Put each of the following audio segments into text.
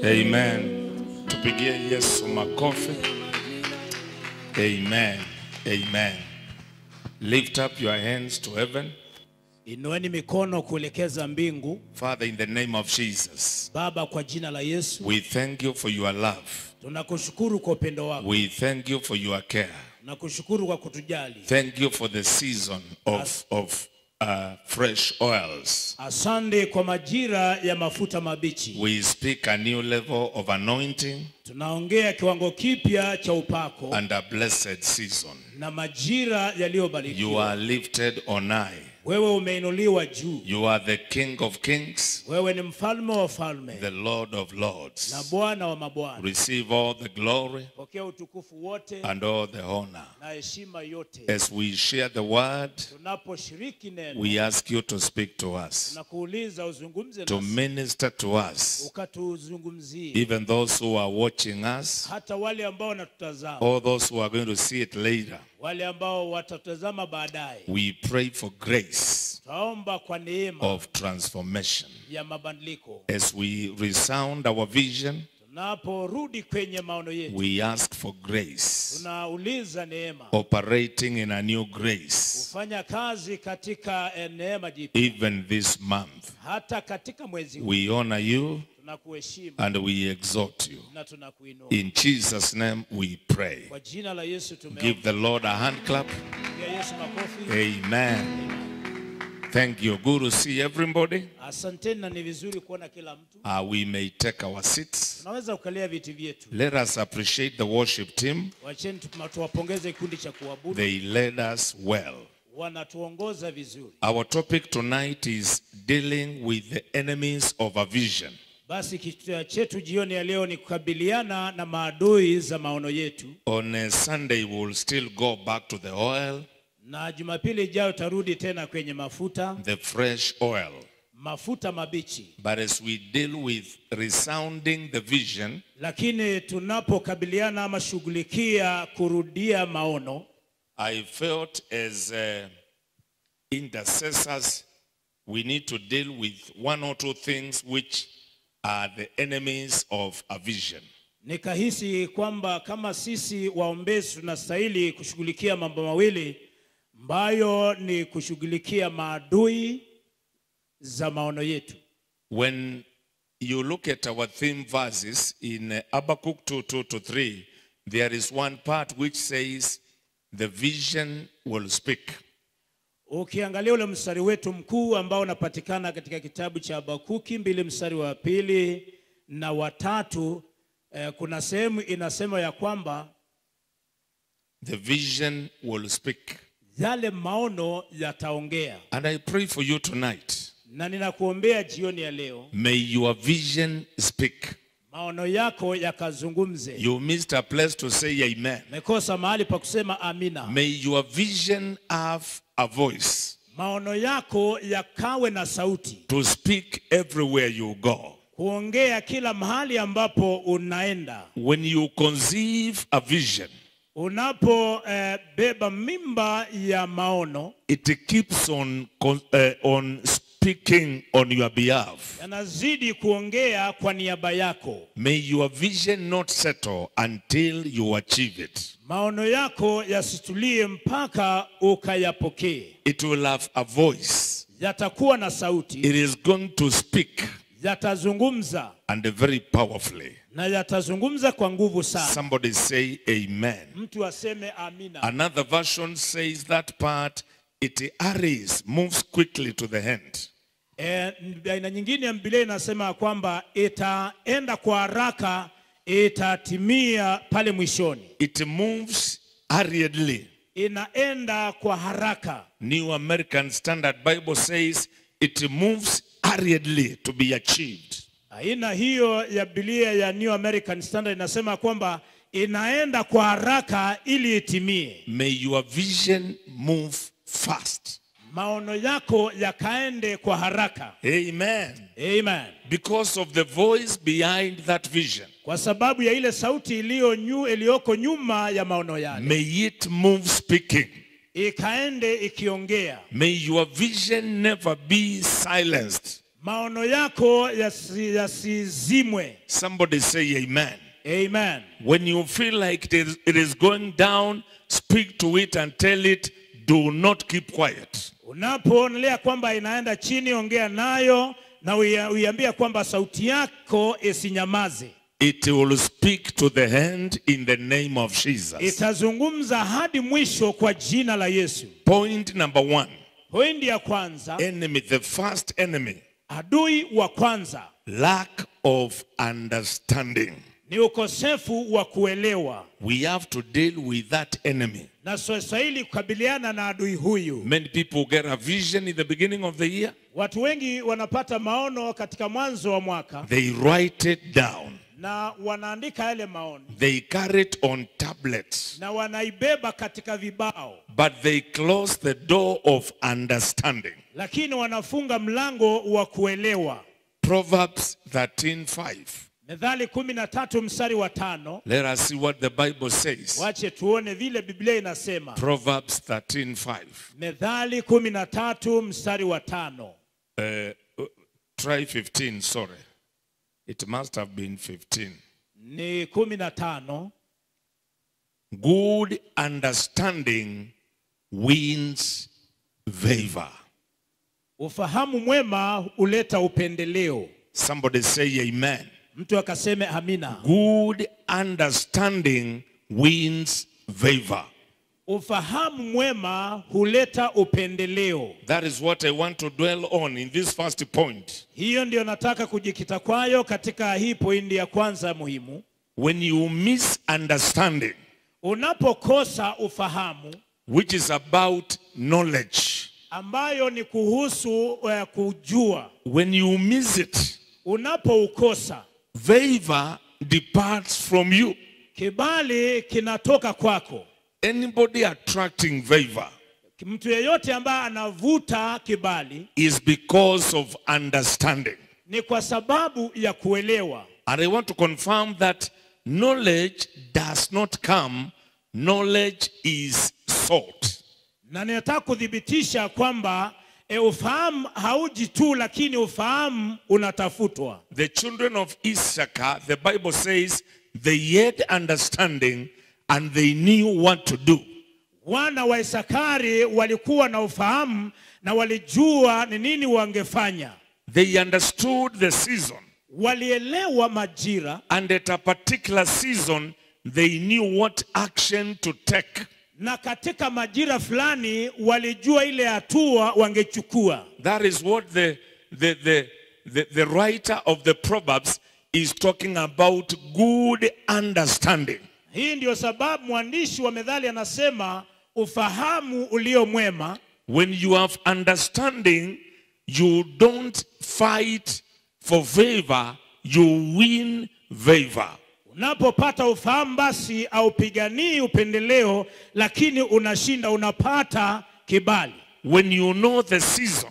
Amen. Tupigie Yesu makofi. Amen. Amen. Lift up your hands to heaven. Inueni mikono kuelekeza mbingu. Father, in the name of Jesus, Baba, kwa jina la Yesu, we thank you for your love. tunakushukuru kwa upendo wako. We thank you for your care. Tunakushukuru kwa kutujali. Thank you for the season of fresh oils. Asante kwa majira ya mafuta mabichi. We speak a new level of anointing Tunaongea kiwango kipya cha upako and a blessed season. na majira yaliyobarikiwa. You are lifted on high. Wewe umeinuliwa juu. You are the King of Kings, Wewe ni mfalme wa falme the Lord of Lords. na Bwana wa mabwana. Receive all the glory Pokea utukufu wote and all the honor. na heshima yote. As we share the word, Tunaposhiriki neno, we ask you to speak to us, tunakuuliza uzungumze to nasi, minister to us, ukatuzungumzie. even those who are watching us, Hata wale ambao wanatutazama, or those who are going to see it later. wale ambao watatazama baadaye. We pray for grace Tunaomba kwa neema of transformation. ya mabadiliko. As we resound our vision, Tunaporudi kwenye maono yetu, we ask for grace, tunauliza neema operating in a new grace, kufanya kazi katika neema jipya. even this month. Hata katika mwezi huu We honor you tunakuheshimu and we exalt you. na tunakuinua. In Jesus' name we pray. Kwa jina la Yesu Give tumeomba. the Lord a hand clap. Pigia Yesu makofi. Amen. Thank you. Good to see everybody. Asanteni, na ni vizuri kuona kila mtu. We may take our seats. Tunaweza kukalia viti vyetu. Let us appreciate the worship team. Wacheni tuwapongeze kikundi cha kuabudu. They led us well. Wanatuongoza vizuri. Our topic tonight is dealing with the enemies of a vision. Basi kichwa chetu jioni ya leo ni kukabiliana na maadui za maono yetu. On a Sunday we will still go back to the oil, Na Jumapili ijayo tarudi tena kwenye mafuta, the fresh oil. mafuta mabichi. But as we deal with resounding the vision, Lakini tunapokabiliana ama shughulikia kurudia maono, I felt as intercessors we need to deal with one or two things which are the enemies of a vision. nikahisi kwamba kama sisi waombezi tunastahili kushughulikia mambo mawili ambayo ni kushughulikia maadui za maono yetu. When you look at our theme verses in Habakkuk 2:2-3, there is one part which says the vision will speak. Ukiangalia ule mstari wetu mkuu ambao unapatikana katika kitabu cha Habakuki 2 mstari wa 2 na wa 3, kuna sehemu inasema ya kwamba The vision will speak. yale maono yataongea. And I pray for you tonight. Na ninakuombea jioni ya leo, May your vision speak. maono yako yakazungumze. You missed a place to say amen. Mekosa mahali pa kusema amina. May your vision have a voice Maono yako yakawe na sauti, to speak everywhere you go. kuongea kila mahali ambapo unaenda. When you conceive a vision, Beba mimba ya maono, it keeps on speaking on your behalf. yanazidi kuongea kwa niaba yako. May your vision not settle until you achieve it. Maono yako yasitulie mpaka ukayapokee. It will have a voice. Yatakuwa na sauti, It is going to speak, yatazungumza, and very powerfully. na yatazungumza kwa nguvu sana. Somebody say amen. Mtu aseme amina. Another version says that part, it hurries, moves quickly to the end. Aina nyingine ya Biblia inasema kwamba itaenda kwa haraka, itatimia pale mwishoni. It moves hurriedly. Inaenda kwa haraka. New American Standard Bible says it moves hurriedly to be achieved. Aina hiyo ya Biblia ya New American Standard inasema kwamba inaenda kwa haraka ili itimie. May your vision move fast. Maono yako yakaende kwa haraka. Amen. Amen. Because of the voice behind that vision. Kwa sababu ya ile sauti iliyoko nyuma ya maono yale. May it move speaking. Ikaende ikiongea. May your vision never be silenced. maono yako yasizimwe. Somebody say amen. Amen. When you feel like it is going down, speak to it and tell it, do not keep quiet. Unapoonelea kwamba inaenda chini, ongea nayo na uiambia kwamba sauti yako isinyamaze. It will speak to the end in the name of Jesus. Itazungumza hadi mwisho kwa jina la Yesu. Point number 1. Pointi ya kwanza, Enemy, the first enemy. adui wa kwanza Lack of understanding. ni ukosefu wa kuelewa. We have to deal with that enemy. Na sasa ili kukabiliana na adui huyu. Many people get a vision in the beginning of the year. Watu wengi wanapata maono katika mwanzo wa mwaka. They write it down. Na wanaandika yale maono. They carry it on tablets. Na wanaibeba katika vibao. But they close the door of understanding. Lakini wanafunga mlango wa kuelewa. Proverbs 13:5. Methali 13 mstari wa 5. Let us see what the Bible says. Wache tuone vile Biblia inasema. Proverbs 13:5. Methali 13 mstari wa 5. Try 15, sorry. It must have been 15. Ni 15. Good understanding wins favor. Ufahamu mwema huleta upendeleo. Somebody say amen. Mtu akaseme amina. Good understanding wins favor. Ufahamu mwema huleta upendeleo. That is what I want to dwell on in this first point. Hiyo ndio nataka kujikita kwayo katika hii pointi ya kwanza muhimu. When you miss understanding, unapokosa ufahamu, which is about knowledge, ambayo ni kuhusu kujua, when you miss it, unapoukosa, favor departs from you. Kibali kinatoka kwako. Anybody attracting favor, mtu yeyote ambaye anavuta kibali, is because of understanding. Ni kwa sababu ya kuelewa. And I want to confirm that knowledge does not come, knowledge is sought. Na ninataka kudhibitisha kwamba ufahamu hauji tu, lakini ufahamu unatafutwa. The children of Issachar, the Bible says, they had understanding and they knew what to do. Wana wa Isakari walikuwa na ufahamu na walijua ni nini wangefanya. They understood the season. Walielewa majira. And at a particular season, they knew what action to take. Na katika majira fulani walijua ile hatua wangechukua. That is what the writer of the Proverbs is talking about, good understanding. Hii ndio sababu mwandishi wa Methali anasema ufahamu ulio mwema. When you have understanding, you don't fight for favor, you win favor. Unapopata ufahamu basi haupiganii upendeleo, lakini unashinda, unapata kibali. When you know the season,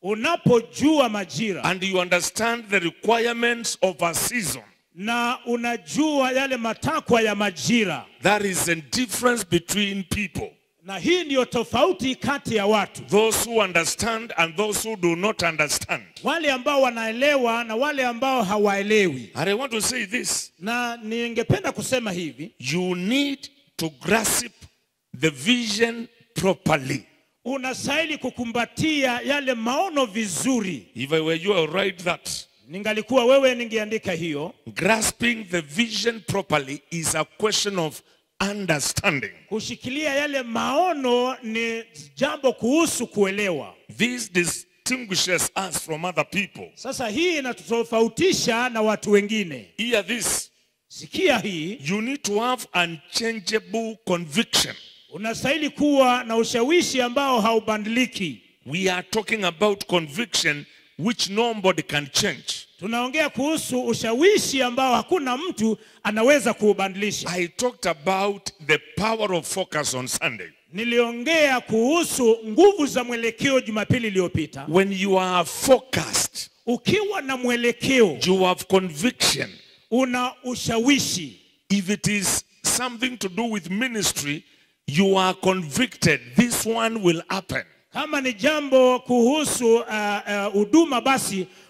unapojua majira, and you understand the requirements of a season, na unajua yale matakwa ya majira, there is a difference between people. Na hii ndio tofauti kati ya watu. Those who understand and those who do not understand. Wale ambao wanaelewa na wale ambao hawaelewi. And I want to say this. Na ningependa kusema hivi. You need to grasp the vision properly. Unastahili kukumbatia yale maono vizuri. If I were you, I would write that. Ningalikuwa wewe ningeandika hiyo. Grasping the vision properly is a question of understanding. Kushikilia yale maono ni jambo kuhusu kuelewa. This distinguishes us from other people. Sasa hii inatutofautisha na watu wengine. Hear this. Sikia hii. You need to have unchangeable conviction. Unastahili kuwa na ushawishi ambao haubadiliki. We are talking about conviction which nobody can change. Tunaongea kuhusu ushawishi ambao hakuna mtu anaweza kuubadilisha. I talked about the power of focus on Sunday. Niliongea kuhusu nguvu za mwelekeo Jumapili iliyopita. When you are focused, ukiwa na mwelekeo, you have conviction. Una ushawishi. If it is something to do with ministry, you are convicted. This one will happen. Kama ni jambo kuhusu huduma basi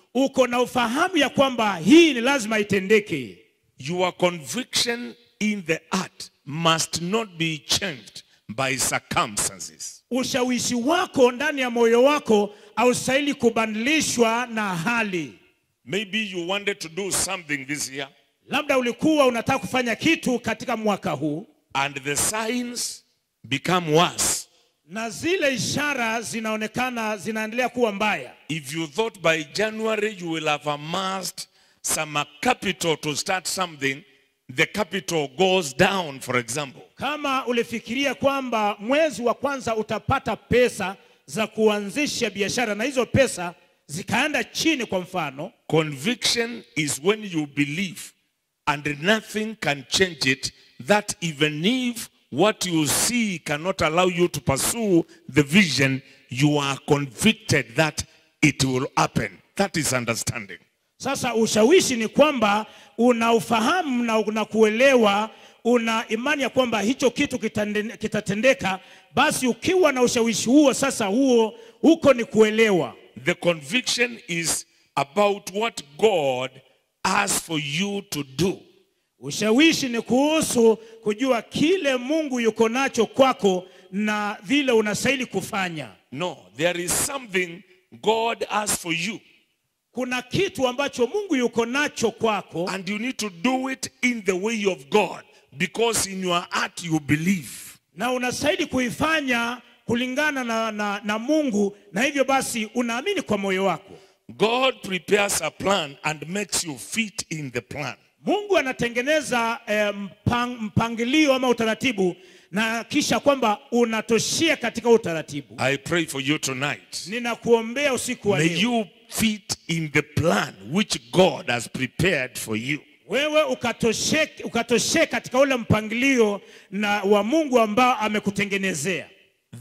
uko na ufahamu ya kwamba hii ni lazima itendeke. Your conviction in the act must not be changed by circumstances. Ushawishi wako ndani ya moyo wako haustahili kubadilishwa na hali. Maybe you wanted to do something this year, Labda ulikuwa unataka kufanya kitu katika mwaka huu, and the signs become worse. na zile ishara zinaendelea kuwa mbaya. If you thought by January you will have amassed some capital to start something, the capital goes down, for example. Kama ulifikiria kwamba mwezi wa kwanza utapata pesa za kuanzisha biashara na hizo pesa zikaenda chini kwa mfano. Conviction is when you believe and nothing can change it, that even if what you see cannot allow you to pursue the vision, you are convicted that it will happen. That is understanding. Sasa ushawishi ni kwamba unaufahamu na unakuelewa, una imani ya kwamba hicho kitu kitatendeka. Basi ukiwa na ushawishi huo, sasa huko ni kuelewa. The conviction is about what God has for you to do. Ushawishi ni kuhusu kujua kile Mungu yuko nacho kwako na vile unastahili kufanya. No, there is something God has for you, Kuna kitu ambacho Mungu yuko nacho kwako, and you need to do it in the way of God, because in your heart you believe. na unastahili kuifanya kulingana na Mungu, na hivyo basi unaamini kwa moyo wako. God prepares a plan and makes you fit in the plan. Mungu anatengeneza mpangilio ama utaratibu, na kisha kwamba unatoshea katika utaratibu. I pray for you tonight. Ninakuombea usiku wa May leo, you fit in the plan which God has prepared for you. wewe ukatoshea katika ule mpangilio na wa Mungu ambao amekutengenezea.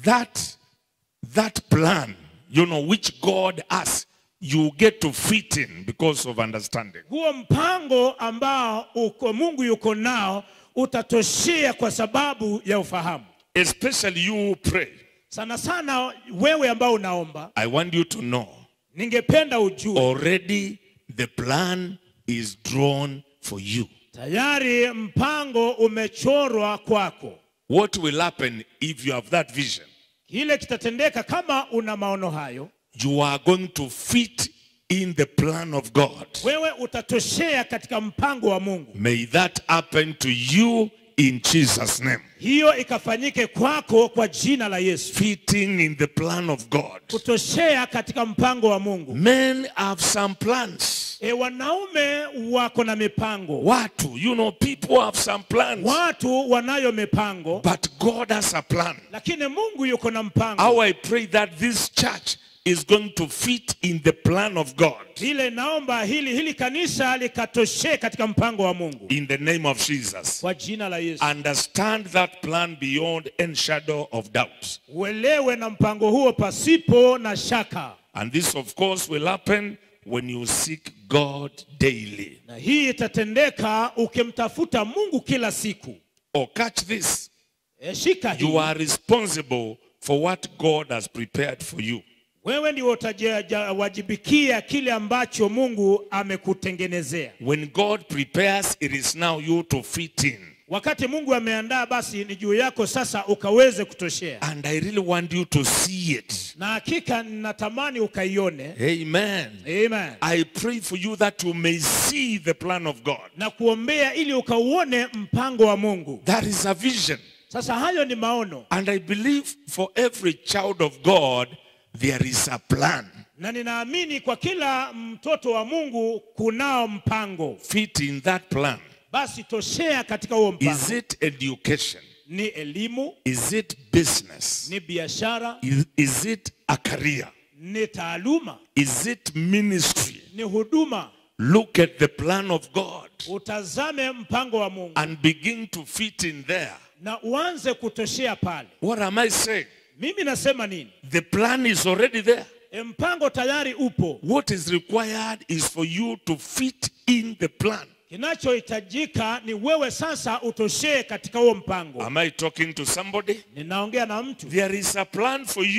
That plan, which God has, you get to fit in because of understanding. Huo mpango ambao Mungu yuko nao utatoshea kwa sababu ya ufahamu. Especially you who pray. Sana sana wewe ambao unaomba, I want you to know, ningependa ujue already the plan is drawn for you. tayari mpango umechorwa kwako. What will happen if you have that vision? Kile kitatendeka kama una maono hayo, You are going to fit in the plan of God. wewe utatoshea katika mpango wa Mungu. May that happen to you in Jesus' name. Hiyo ikafanyike kwako kwa jina la Yesu. Fitting in the plan of God. Kutoshea katika mpango wa Mungu. Men have some plans. Wanaume wako na mipango. Watu, people have some plans. Watu wanayo mipango, But God has a plan. lakini Mungu yuko na mpango. How I pray that this church is going to fit in the plan of God. Vile naomba hili kanisa likatoshee katika mpango wa Mungu. In the name of Jesus. Kwa jina la Yesu. Understand that plan beyond any shadow of doubt. Uelewe na mpango huo pasipo na shaka. And this of course will happen when you seek God daily. Na hii itatendeka ukimtafuta Mungu kila siku. Or catch this. Shika hii. You are responsible for what God has prepared for you. Wewe ndio utawajibikia kile ambacho Mungu amekutengenezea. When God prepares, it is now you to fit in. Wakati Mungu ameandaa, basi ni juu yako sasa ukaweze kutoshea. And I really want you to see it. Na hakika ninatamani ukaione. Amen. Amen. I pray for you that you may see the plan of God. Na kuombea ili ukauone mpango wa Mungu. That is a vision. Sasa hayo ni maono. And I believe for every child of God, there is a plan. Na ninaamini kwa kila mtoto wa Mungu kunao mpango. Fit in that plan. Basi toshea katika huo mpango. Is it education? Ni elimu? Is it business? Ni biashara? Is it a career? Ni taaluma? Is it ministry? Ni huduma? Look at the plan of God Utazame mpango wa Mungu and begin to fit in there. na uanze kutoshea pale. What am I saying? Mimi nasema nini? The plan is already there. Mpango tayari upo. What is required is for you to fit in the plan. Kinachohitajika ni wewe sasa utoshee katika huo mpango. Am I talking to somebody? Ninaongea na mtu. There is a plan for you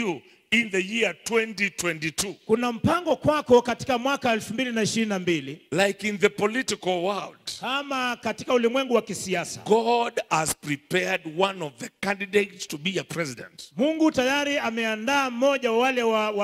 in the year 2022. Kuna mpango kwako katika mwaka 2022. Like in the political world, Kama katika ulimwengu wa kisiasa, God has prepared one of the candidates to be a president. Mungu tayari ameandaa mmoja wa wale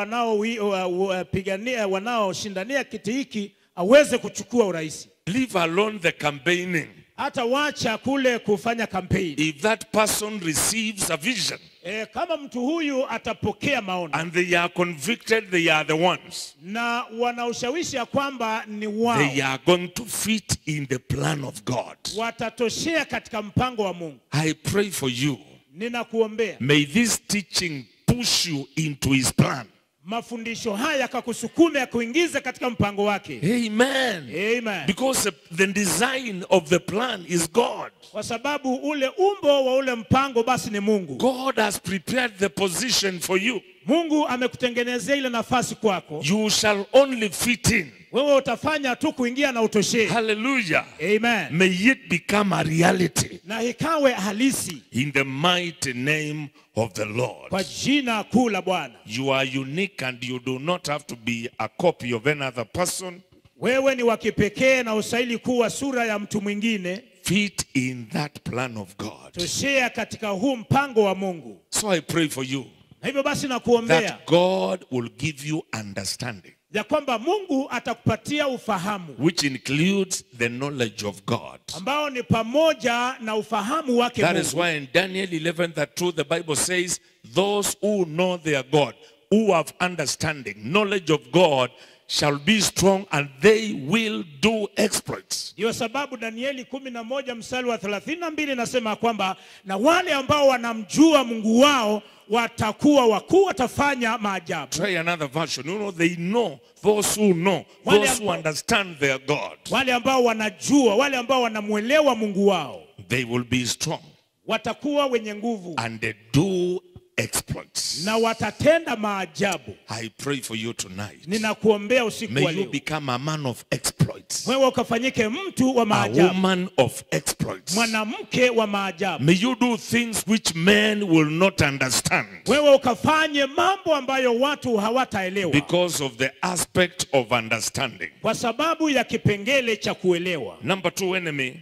wanaoshindania kiti hiki aweze kuchukua urais. Leave alone the campaigning. Hata wacha kule kufanya campaign. If that person receives a vision Kama mtu huyu atapokea maono and they are convicted, they are the ones. na wanaushawishi ya kwamba ni wao, They are going to fit in the plan of God. watatoshea katika mpango wa Mungu. I pray for you. Ninakuombea May this teaching push you into his plan. mafundisho haya yakakusukume ya kuingiza katika mpango wake. Amen. Amen. Because the design of the plan is God. Kwa sababu ule umbo wa ule mpango basi ni Mungu. God has prepared the position for you. Mungu amekutengenezea ile nafasi kwako. You shall only fit in. Wewe utafanya tu kuingia na utoshee. Hallelujah. Amen. May it become a reality Na ikawe halisi in the mighty name of the Lord. kwa jina kuu la Bwana. You are unique and you do not have to be a copy of another person. Wewe ni wa kipekee na ustahili kuwa sura ya mtu mwingine. Fit in that plan of God. Toshea katika huu mpango wa Mungu. So I pray for you Na hivyo basi nakuombea that God will give you understanding, ya kwamba Mungu atakupatia ufahamu which includes the knowledge of God. ambao ni pamoja na ufahamu wake That is Mungu. why in Daniel 11:2 the Bible says, those who know their God, who have understanding, knowledge of God, shall be strong and they will do exploits. Ndio sababu Danieli 11 mstari wa 32 nasema kwamba na wale ambao wanamjua Mungu wao watakuwa wakuu, watafanya maajabu. Try another version. You know, they know, those who know, those who understand their God, Wale ambao wanajua, wale ambao wanamuelewa Mungu wao they will be strong watakuwa wenye nguvu and they do exploits. na watatenda maajabu. I pray for you tonight. Ninakuombea usiku wa May you leo become a man of exploits, wewe ukafanyike mtu wa a maajabu, woman of exploits. mwanamke wa maajabu. May you do things which men will not understand Wewe ukafanye mambo ambayo watu hawataelewa because of the aspect of understanding. kwa sababu ya kipengele cha kuelewa. Number 2 enemy,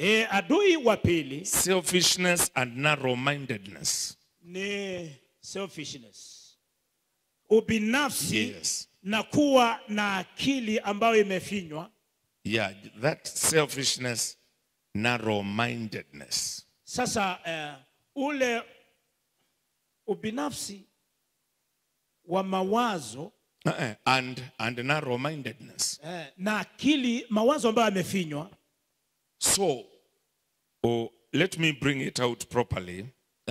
Adui wa pili selfishness and narrow-mindedness. ni selfishness, ubinafsi. Yes. Na kuwa na akili ambayo imefinywa. Yeah, that selfishness, narrow-mindedness. Sasa ule ubinafsi wa mawazo And narrow-mindedness. na akili, mawazo ambayo yamefinywa. So, let me bring it out properly.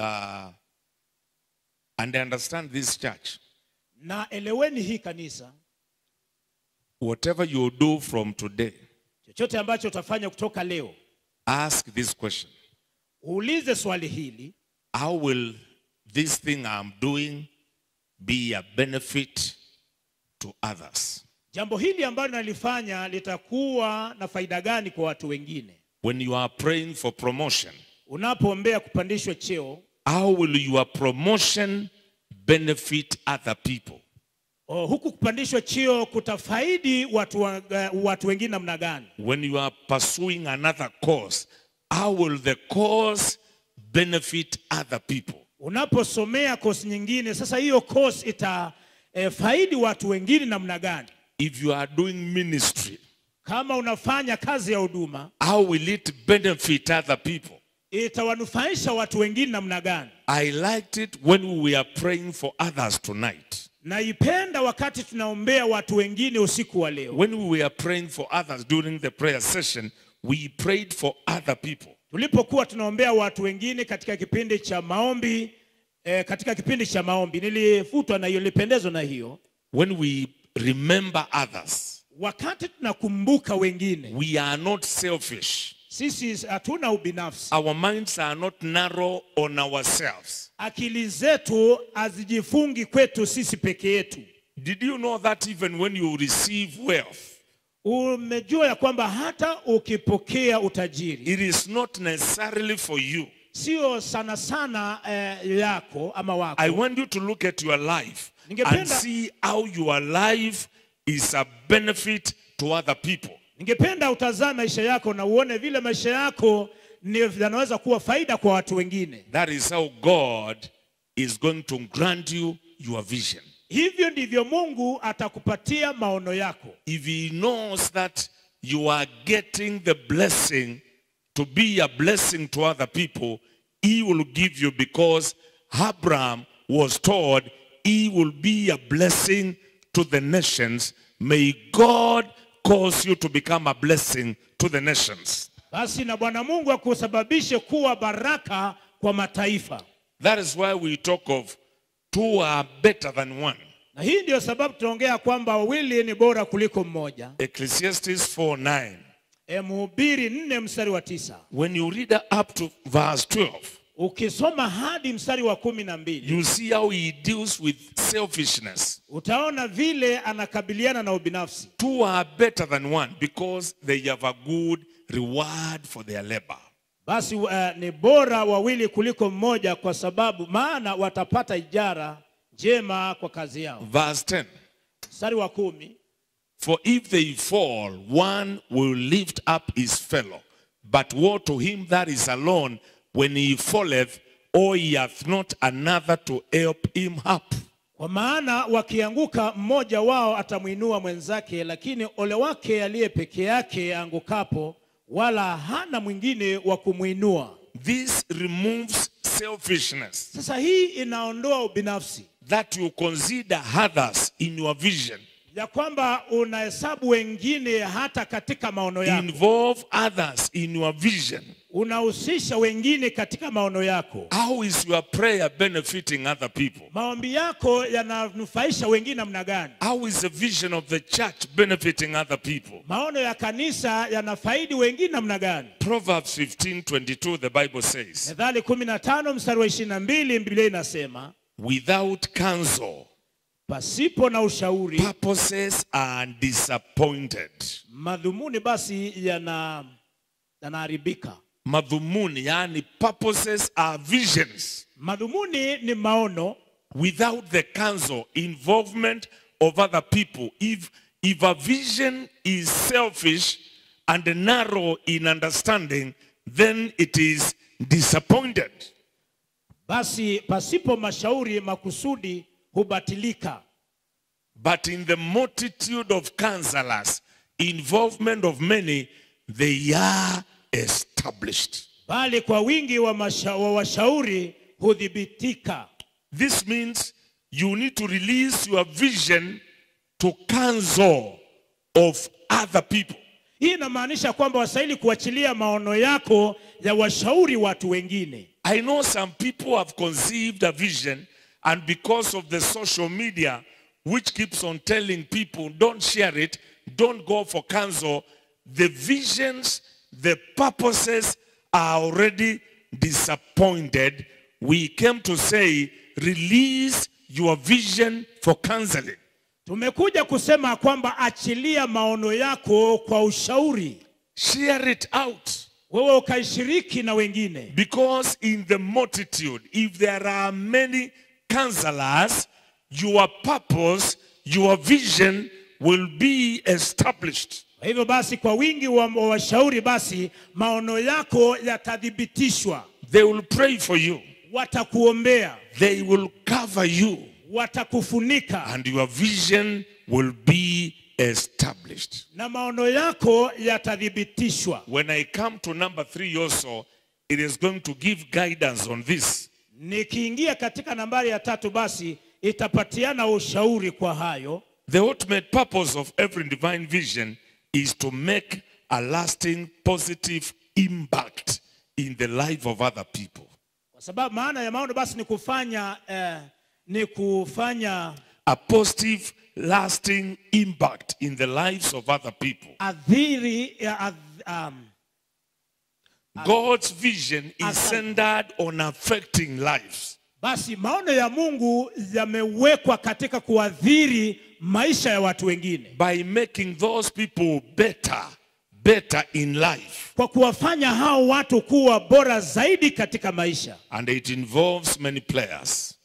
And understand this church. Na eleweni hii kanisa, Whatever you do from today, chochote ambacho utafanya kutoka leo, ask this question. uulize swali hili: How will this thing I'm doing be a benefit to others? jambo hili ambalo nalifanya litakuwa na faida gani kwa watu wengine? When you are praying for promotion, Unapoombea kupandishwa cheo, how will your promotion benefit other people? huku kupandishwa cheo kutafaidi watu wengine namna gani? When you are pursuing another cause, how will the cause benefit other people? Unaposomea course nyingine, sasa hiyo course itafaidi watu wengine namna gani? If you are doing ministry, Kama unafanya kazi ya huduma, how will it benefit other people? itawanufaisha watu wengine namna gani? I liked it when we were praying for others tonight. Naipenda wakati tunaombea watu wengine usiku wa leo. When we were praying for others during the prayer session, we prayed for other people. Tulipokuwa tunaombea watu wengine katika kipindi cha maombi, nilifutwa na hiyo, nilipendezwa na hiyo. When we remember others, Wakati tunakumbuka wengine, we are not selfish. sisi hatuna ubinafsi. Our minds are not narrow on ourselves. Akili zetu hazijifungi kwetu sisi peke yetu. Did you know that even when you receive wealth, Umejua ya kwamba hata ukipokea utajiri, it is not necessarily for you. sio sana sana yako ama wako. I want you to look at your life and see how your life is a benefit to other people. Ningependa utazame maisha yako na uone vile maisha yako yanaweza kuwa faida kwa watu wengine. That is how God is going to grant you your vision. Hivyo ndivyo Mungu atakupatia maono yako. If he knows that you are getting the blessing to be a blessing to other people, he will give you, because Abraham was told he will be a blessing to the nations. May God cause you to become a blessing to the nations. Basi na Bwana Mungu akusababishe kuwa baraka kwa mataifa. That is why we talk of two are better than one. Na hii ndio sababu tunaongea kwamba wawili ni bora kuliko mmoja. Ecclesiastes 4:9. Mhubiri 4 mstari wa 9. When you read up to verse 12, ukisoma hadi mstari wa 12, you see how he deals with selfishness. Utaona vile anakabiliana na ubinafsi. Two are better than one because they have a good reward for their labor. Basi ni bora wawili kuliko mmoja kwa sababu maana watapata ijara njema kwa kazi yao. Verse 10. Mstari wa 10. For if they fall, one will lift up his fellow. But woe to him that is alone when he falleth, or he hath not another to help him up. Kwa maana wakianguka mmoja wao atamuinua mwenzake, lakini ole wake aliye peke yake angukapo, wala hana mwingine wa kumuinua. This removes selfishness. Sasa hii inaondoa ubinafsi. That you consider others in your vision. Ya kwamba unahesabu wengine hata katika maono yako. Involve others in your vision. Unahusisha wengine katika maono yako. How is your prayer benefiting other people? Maombi yako yananufaisha wengine namna gani? How is the vision of the church benefiting other people? Maono ya kanisa yanafaidi wengine namna gani? Proverbs 15:22, the Bible says, Methali 15 mstari wa 22, Biblia inasema, without counsel, pasipo na ushauri, purposes are disappointed. madhumuni basi yanaharibika. Madhumuni, yani purposes are visions. Madhumuni ni maono. Without the counsel, involvement of other people. If a vision is selfish and narrow in understanding, then it is disappointed. Basi pasipo mashauri makusudi hubatilika. But in the multitude of counselors, involvement of many, they are established. Bali kwa wingi wa washauri hudhibitika. This means you need to release your vision to counsel of other people. Hii inamaanisha kwamba wastahili kuachilia maono yako ya washauri watu wengine. I know some people have conceived a vision, and because of the social media which keeps on telling people don't share it, don't go for counsel, the visions, the purposes are already disappointed. We came to say, release your vision for counseling. Tumekuja kusema kwamba achilia maono yako kwa ushauri. Share it out. Wewe ukaishiriki na wengine. Because in the multitude, if there are many counselors, your purpose, your vision will be established. Hivyo basi kwa wingi wa washauri basi maono yako yatathibitishwa. They will pray for you. Watakuombea. They will cover you. Watakufunika. And your vision will be established. Na maono yako yatathibitishwa. When I come to number 3 also, it is going to give guidance on this. Nikiingia katika nambari ya 3 basi itapatiana ushauri kwa hayo. The ultimate purpose of every divine vision is to make a lasting positive impact in the life of other people. Kwa sababu maana ya maono basi ni kufanya a positive lasting impact in the lives of other people. God's vision is centered on affecting lives. Basi maono ya Mungu yamewekwa katika kuadhiri maisha ya watu wengine. By making those people better in life. Kwa kuwafanya hao watu kuwa bora zaidi katika maisha. And it involves many players.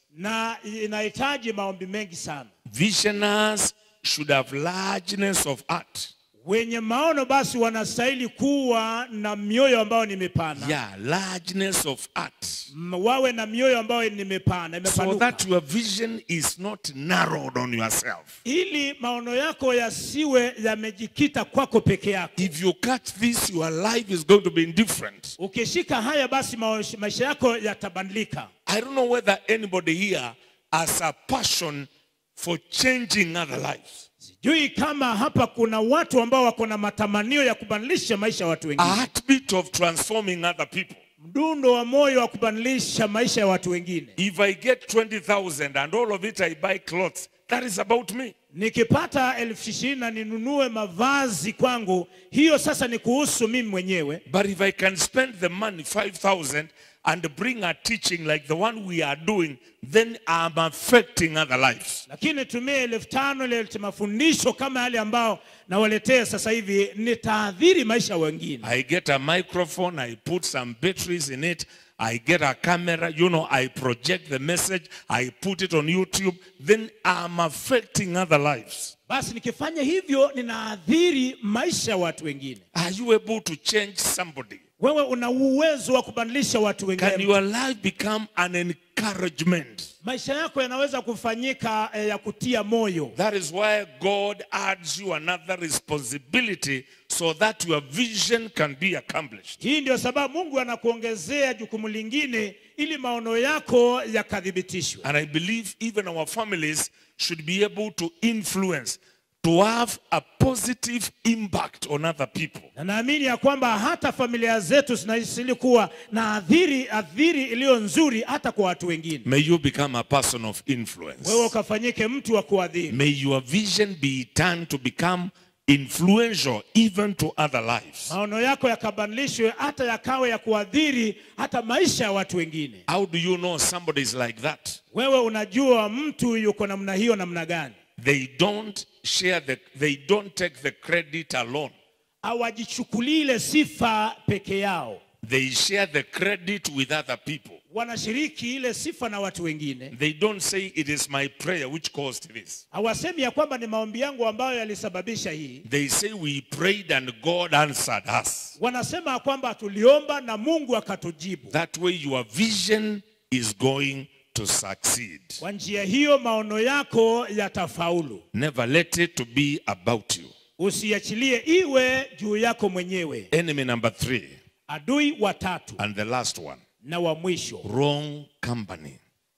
na inahitaji maombi mengi sana. Visionaries should have largeness of heart. Wenye maono basi wanastahili kuwa na mioyo ambayo ni mipana. Yeah, largeness of heart. Wawe na mioyo ambayo ni mipana, imepanuka. So that your vision is not narrowed on yourself. Ili maono yako yasiwe yamejikita kwako peke yako. If you catch this, your life is going to be indifferent. Ukishika haya basi maisha yako yatabadilika. I don't know whether anybody here has a passion for changing other lives. Sijui kama hapa kuna watu ambao wako na matamanio ya kubadilisha maisha ya watu A wengine. heartbeat of transforming other people. Mdundo wa moyo wa kubadilisha maisha ya watu wengine. If I get 20,000 and all of it I buy clothes, that is about me. Nikipata 20,000 na ninunue mavazi kwangu, hiyo sasa ni kuhusu mimi mwenyewe. But if I can spend the money, 5,000, and bring a teaching like the one we are doing, then I'm affecting other lives. Lakini tumie 5,000 lete mafundisho kama yale ambao nawaletea sasa hivi, nitaadhiri maisha wengine. I get a microphone, I put some batteries in it, I get a camera, I project the message, I put it on YouTube, then I'm affecting other lives. Basi nikifanya hivyo ninaadhiri maisha ya watu wengine. Are you able to change somebody? Wewe una uwezo wa kubadilisha watu wengine. Can your life become an encouragement? Maisha yako yanaweza kufanyika ya kutia moyo. That is why God adds you another responsibility so that your vision can be accomplished. Hii ndio sababu Mungu anakuongezea jukumu lingine ili maono yako yakadhibitishwe. And I believe even our families should be able to influence, to have a positive impact on other people. Na naamini ya kwamba hata familia zetu zinastahili kuwa na adhiri iliyo nzuri hata kwa watu wengine. May you become a person of influence. Wewe ukafanyike mtu wa kuadhiri. May your vision be turned to become influential even to other lives. Maono yako yakabadilishwe hata yakawe ya kuadhiri hata maisha ya watu wengine. How do you know somebody is like that? Wewe unajua mtu yuko namna hiyo namna gani? They don't take the credit alone. Hawajichukulii ile sifa peke yao. They share the credit with other people. Wanashiriki ile sifa na watu wengine. They don't say it is my prayer which caused this. Hawasemi ya kwamba ni maombi yangu ambayo yalisababisha hii. They say we prayed and God answered us. Wanasema kwamba tuliomba na Mungu akatujibu. That way your vision is going to succeed. Kwa njia hiyo maono yako yatafaulu. Never let it to be about you. Usiachilie iwe juu yako mwenyewe. Enemy number 3. Adui wa tatu And the last one. na wa mwisho. Wrong company.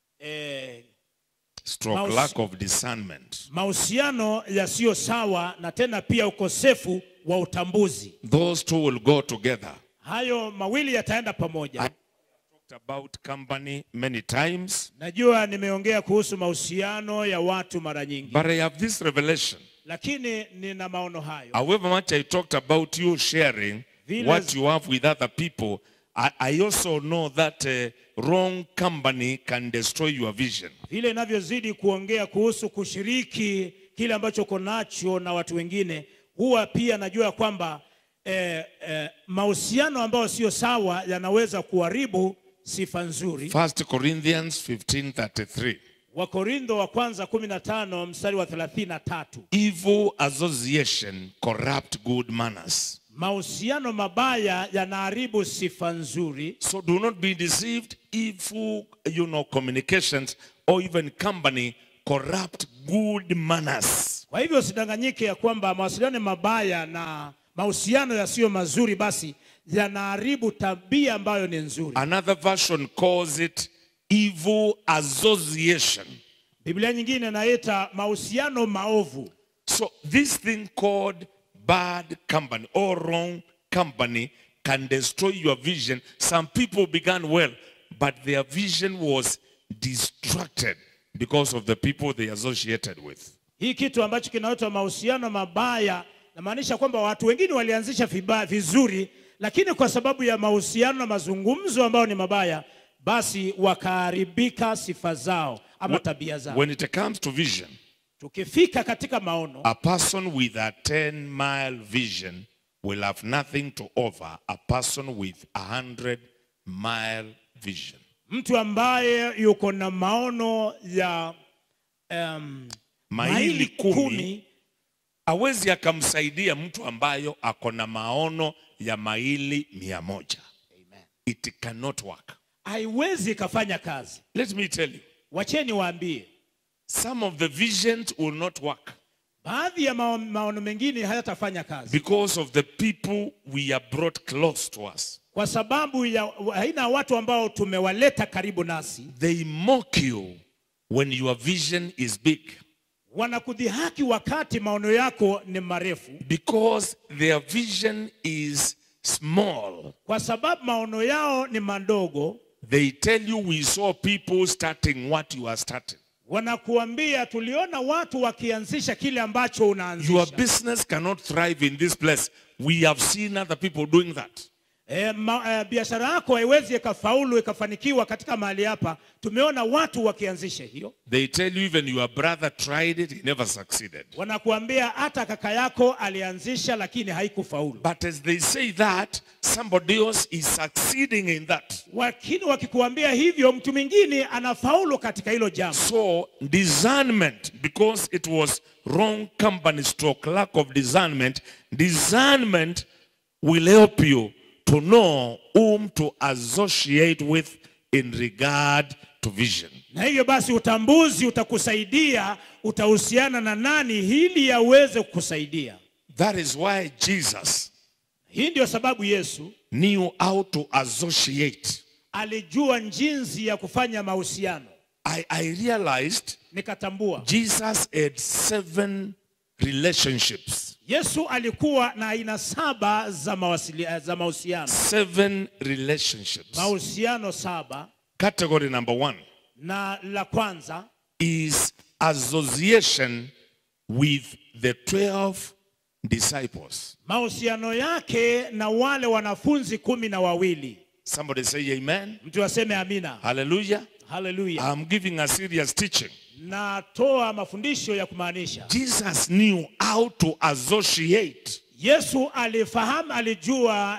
Stroke lack of discernment. Mahusiano yasiyo sawa na tena pia ukosefu wa utambuzi. Those two will go together. Hayo mawili yataenda pamoja. I talked about company many times. Najua nimeongea kuhusu mahusiano ya watu mara nyingi. But I have this revelation. Lakini nina maono hayo. However much I talked about you sharing what you have with other people, I also know that wrong company can destroy your vision. Vile inavyozidi kuongea kuhusu kushiriki kile ambacho uko nacho na watu wengine, huwa pia najua kwamba mahusiano ambayo sio sawa yanaweza kuharibu sifa nzuri. 1 Corinthians 15:33. Wakorintho wa kwanza 15 mstari wa 33. Evil association corrupt good manners. Mahusiano mabaya yanaharibu sifa nzuri. So do not be deceived. Evil, communications or even company corrupt good manners. Kwa hivyo usidanganyike ya kwamba mawasiliano mabaya na mahusiano yasiyo mazuri basi yanaharibu tabia ambayo ni nzuri. Another version calls it evil association. Biblia nyingine inaita mahusiano maovu. So this thing called bad company or wrong company can destroy your vision. Some people began well, but their vision was distracted because of the people they associated with. Hii kitu ambacho kinaitwa mahusiano mabaya namaanisha kwamba watu wengine walianzisha vizuri, lakini kwa sababu ya mahusiano na mazungumzo ambayo ni mabaya, basi wakaharibika sifa zao ama tabia zao. When it comes to vision, tukifika katika maono, a person with a 10-mile vision will have nothing to offer a person with a 100-mile vision. Mtu ambaye yuko na maono ya maili 10 hawezi akamsaidia mtu ambayo ako na maono ya maili 100. Amen. It cannot work. Haiwezi kafanya kazi. Let me tell you. Wacheni waambie. Some of the visions will not work. Baadhi ya maono mengine hayatafanya kazi. Because of the people we have brought close to us. Kwa sababu ya haina watu ambao tumewaleta karibu nasi. They mock you when your vision is big. Wanakudhihaki wakati maono yako ni marefu. Because their vision is small. Kwa sababu maono yao ni madogo. They tell you we saw people starting what you are starting. Wanakuambia tuliona watu wakianzisha kile ambacho unaanzisha. Your business cannot thrive in this place. We have seen other people doing that. Biashara yako haiwezi ikafaulu ikafanikiwa katika mahali hapa. Tumeona watu wakianzisha hiyo. They tell you even your brother tried it, he never succeeded. Wanakuambia hata kaka yako alianzisha lakini haikufaulu. But as they say that, somebody else is succeeding in that. Lakini wakikuambia hivyo mtu mwingine anafaulu katika hilo jambo. So discernment, because it was wrong company stroke, lack of discernment will help you to know whom to associate with in regard to vision. Na hivyo basi utambuzi utakusaidia, utahusiana na nani ili yaweze kukusaidia. That is why Jesus, hii ndio sababu Yesu knew how to associate. Alijua jinsi ya kufanya mahusiano. I realized nikatambua Jesus had 7 relationships. Yesu alikuwa na aina 7 za mahusiano. 7 relationships. Mahusiano 7. Category number 1. Na la kwanza is association with the 12 disciples. Mahusiano yake na wale wanafunzi 12. Somebody say amen. Mtu aseme amina. Hallelujah. Hallelujah. I'm giving a serious teaching. Natoa mafundisho ya kumaanisha. Jesus knew how to associate. Yesu alifahamu, alijua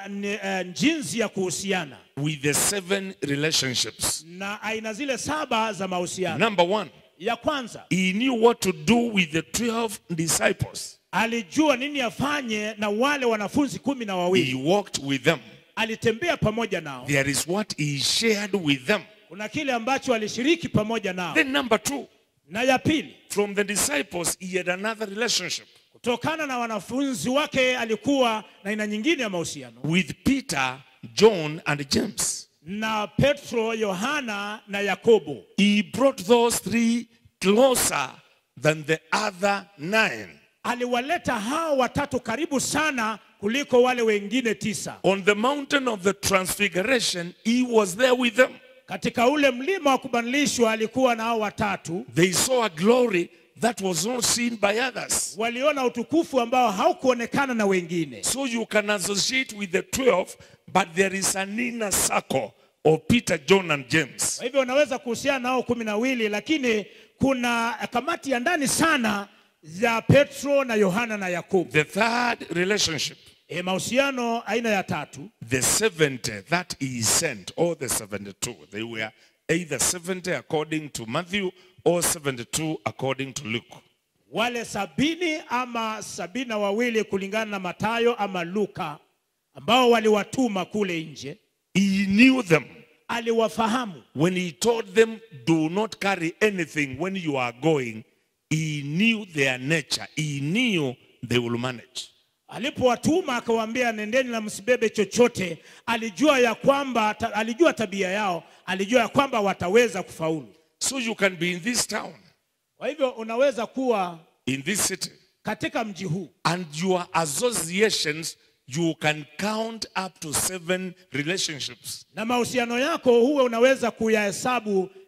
jinsi ya kuhusiana with the 7 relationships. Na aina zile 7 za mahusiano. Number 1. Ya kwanza, he knew what to do with the 12 disciples. Alijua nini afanye na wale wanafunzi 12. He walked with them. Alitembea pamoja nao. There is what he shared with them. Kuna kile ambacho alishiriki pamoja nao. Then number 2. Na ya pili, from the disciples he had another relationship. Kutokana na wanafunzi wake alikuwa na aina nyingine ya mahusiano. With Peter, John and James. Na Petro, Yohana na Yakobo. He brought those 3 closer than the other 9. Aliwaleta hao watatu karibu sana kuliko wale wengine 9. On the mountain of the transfiguration, he was there with them. Katika ule mlima wa kubadilishwa alikuwa na hao watatu. They saw a glory that was not seen by others. Waliona utukufu ambao haukuonekana na wengine. So you can associate with the 12, but there is an inner circle of Peter, John and James. Kwa hivyo unaweza kuhusiana nao 12, lakini kuna kamati ya ndani sana ya Petro na Yohana na Yakobo. The third relationship. Mahusiano aina ya 3. The 70 that he sent, or the 72. They were either 70 according to Matthew or 72 according to Luke. Wale 70 ama 72 kulingana na Mathayo ama Luka ambao waliwatuma kule nje. He knew them. Aliwafahamu. When he told them do not carry anything when you are going, he knew their nature. He knew they will manage. Alipowatuma akawaambia nendeni na msibebe chochote, alijua ya kwamba alijua tabia yao, alijua ya kwamba wataweza kufaulu. So you can be in this town. Kwa hivyo unaweza kuwa in this city. Katika mji huu. And your associations, you can count up to 7 relationships. Na mahusiano yako huwe unaweza kuyahesabu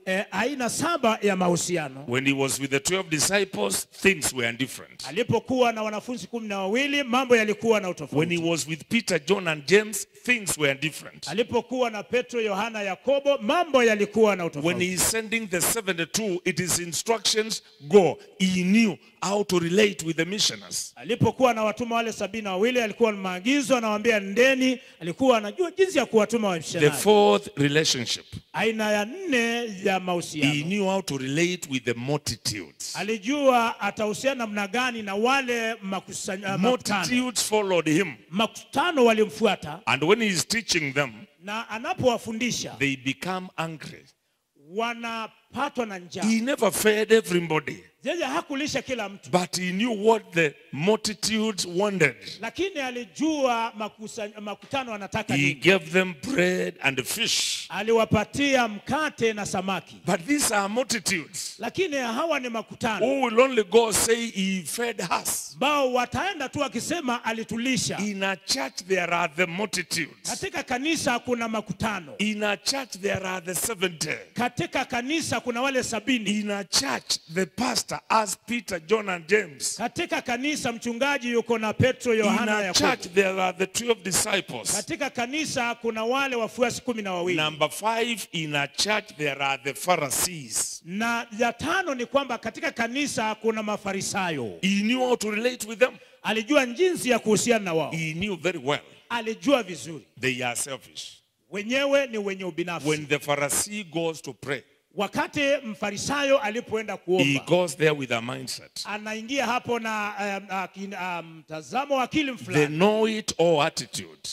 aina 7 ya mahusiano. When he was with the 12 disciples, things were different. Alipokuwa na wanafunzi 12, mambo yalikuwa na utofauti. When he was with Peter, John and James, things were different. Alipokuwa na Petro, Yohana, Yakobo, mambo yalikuwa na utofauti. When he is sending the 72, it is instructions, go. He knew how to relate with the missioners. Alipokuwa na watuma wale 72, alikuwa na maagizo, anawaambia ndeni, alikuwa anajua jinsi ya kuwatuma wamishonari. The fourth relationship. Aina ya 4 ya mahusiano. He knew how to relate with the multitudes. Alijua atahusiana namna gani na wale makutano. Multitudes followed him. Makutano walimfuata. And when he is teaching them, na anapowafundisha, they become angry. Wanapatwa na njaa. He never fed everybody. Yeye hakulisha kila mtu. But he knew what the multitudes wanted. Lakini alijua makutano wanataka nini. He gave them bread and fish. Aliwapatia mkate na samaki. But these are multitudes. Lakini hawa ni makutano. Who will only go say he fed us. Bao wataenda tu akisema alitulisha. In a church there are the multitudes. Katika kanisa kuna makutano. In a church there are the 70. Katika kanisa kuna wale 70. In a church the pastor as Peter, John and James. Katika kanisa mchungaji yuko na Petro, Yohana, Yakobo. In a church there are the 12 disciples. Katika kanisa kuna wale wafuasi 12. Number 5, in a church there are the Pharisees. Na ya 5 ni kwamba katika kanisa kuna mafarisayo. He knew how to relate with them. Alijua jinsi ya kuhusiana na wao. He knew very well. Alijua vizuri. They are selfish. Wenyewe ni wenye ubinafsi. When the Pharisee goes to pray, wakati mfarisayo alipoenda kuomba, he goes there with a mindset. Anaingia hapo na mtazamo wa akili fulani. The know it all attitude.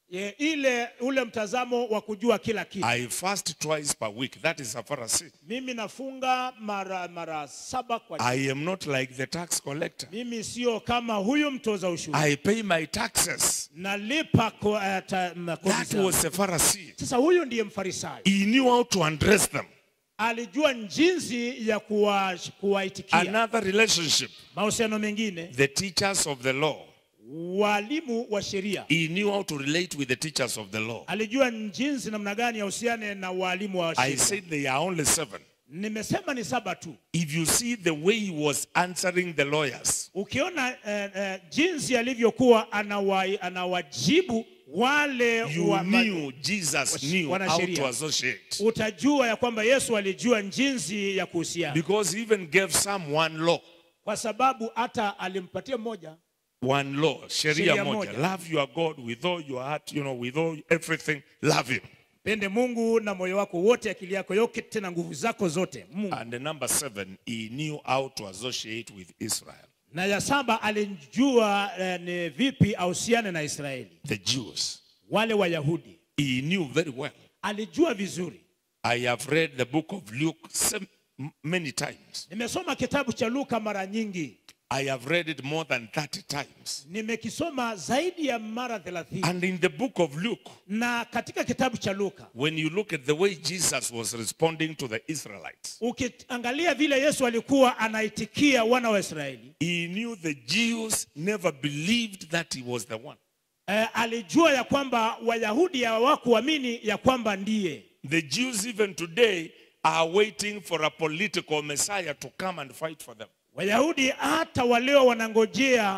Ule mtazamo wa kujua kila kitu. I fast twice per week. That is a Pharisee. Mimi nafunga mara 7 kwa siku. I am not like the tax collector. Mimi sio kama huyu mtoza ushuru. I pay my taxes. Nalipa That was a Pharisee. Sasa huyu ndiye mfarisayo. He knew how to address them. Alijua jinsi ya kuwaitikia. Another relationship. Mahusiano mengine. The teachers of the law. Walimu wa sheria. He knew how to relate with the teachers of the law. Alijua jinsi namna gani ya uhusiane na walimu wa sheria. I said they are only 7. Nimesema ni 7 tu. If you see the way he was answering the lawyers. Ukiona jinsi alivyokuwa anawajibu wale Jesus knew how to associate. Utajua ya kwamba Yesu alijua jinsi ya kuhusiana. Because he even gave some one law. Kwa sababu hata alimpatia mmoja. One law, sheria moja. Love your God with all your heart, with all everything. Love him. Pende Mungu na moyo wako wote, akili yako yote na nguvu zako zote. Mungu. And the number 7, he knew how to associate with Israel. Na ya 7 alijua ni vipi ahusiane na Israeli. The Jews. Wale Wayahudi. He knew very well. Alijua vizuri. I have read the book of Luke many times. Nimesoma kitabu cha Luka mara nyingi. I have read it more than 30 times. Nimekisoma zaidi ya mara 30. And in the book of Luke, na katika kitabu cha Luka, when you look at the way Jesus was responding to the Israelites, ukiangalia vile Yesu alikuwa anaitikia wana wa Israeli, he knew the Jews never believed that he was the one. Alijua ya kwamba Wayahudi hawakuamini ya kwamba ndiye. The Jews even today are waiting for a political Messiah to come and fight for them. Wayahudi hata waleo wanangojea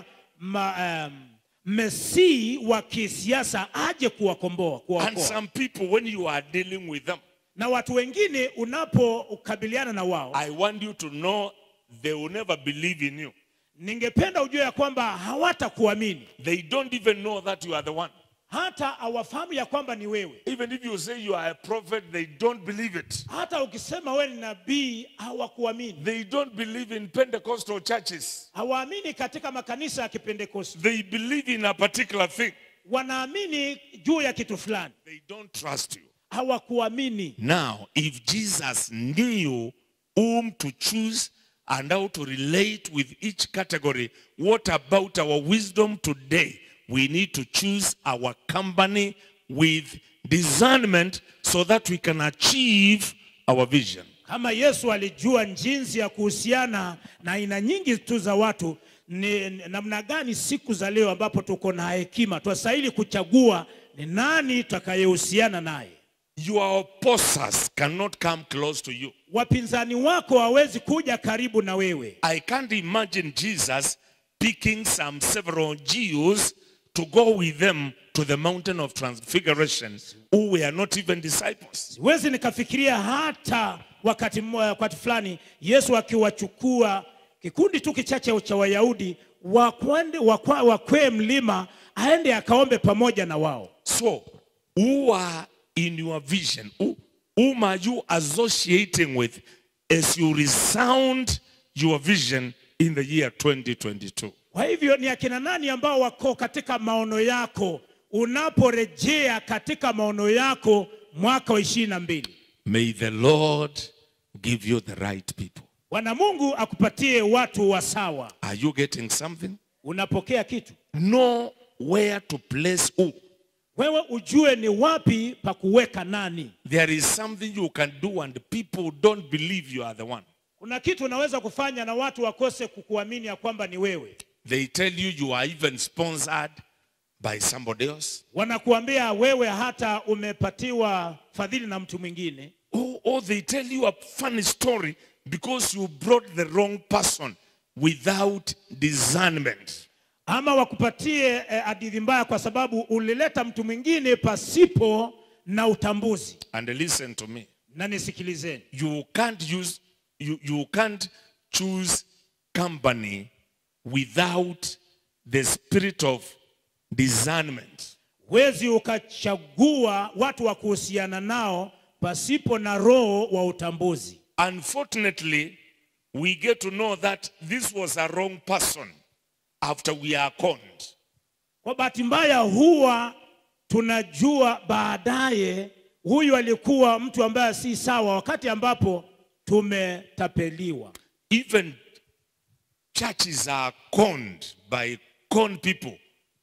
Mesii wa kisiasa aje kuwakomboa, kuwaokoa. And some people, when you are dealing with them, na watu wengine unapokabiliana na wao, I want you to know they will never believe in you. Ningependa ujue ya kwamba hawatakuamini. They don't even know that you are the one. Hata hawafahamu ya kwamba ni wewe. Even if you say you are a prophet, they don't believe it. Hata ukisema wewe ni nabii, hawakuamini. They don't believe in Pentecostal churches. Hawaamini katika makanisa ya Kipentekoste. They believe in a particular thing. Wanaamini juu ya kitu fulani. They don't trust you. Hawakuamini. Now, if Jesus knew whom to choose and how to relate with each category, what about our wisdom today? We need to choose our company with discernment so that we can achieve our vision. Kama Yesu alijua jinsi ya kuhusiana na aina nyingi tu za watu, ni namna gani siku za leo ambapo tuko na hekima twastahili kuchagua ni nani tutakayehusiana naye. Your opposers cannot come close to you. Wapinzani wako hawezi kuja karibu na wewe. I can't imagine Jesus picking some several Jews to go with them to the mountain of transfiguration who were not even disciples. Siwezi nikafikiria hata wakati fulani Yesu akiwachukua kikundi tu kichache cha Wayahudi wakwe mlima aende akaombe pamoja na wao. So, who are in your vision? Whom are you associating with as you resound your vision in the year 2022? Kwa hivyo ni akina nani ambao wako katika maono yako unaporejea katika maono yako mwaka wa 22? May the Lord give you the right people. Bwana Mungu akupatie watu wa sawa. Are you getting something? Unapokea kitu? Know where to place who. Wewe ujue ni wapi pa kuweka nani. There is something you can do and people don't believe you are the one. Kuna kitu unaweza kufanya na watu wakose kukuamini ya kwamba ni wewe. They tell you you are even sponsored by somebody else. Wanakuambia wewe hata umepatiwa fadhili na mtu mwingine. Or they tell you a funny story because you brought the wrong person without discernment. Ama wakupatie hadithi mbaya kwa sababu ulileta mtu mwingine pasipo na utambuzi. And listen to me. Na nisikilizeni. You can't choose company without the spirit of discernment. Wezi ukachagua watu wa kuhusiana nao pasipo na roho wa utambuzi. Unfortunately, we get to know that this was a wrong person after we are conned. Kwa bahati mbaya huwa tunajua baadaye huyu alikuwa mtu ambaye si sawa wakati ambapo tumetapeliwa. Even churches are conned by con people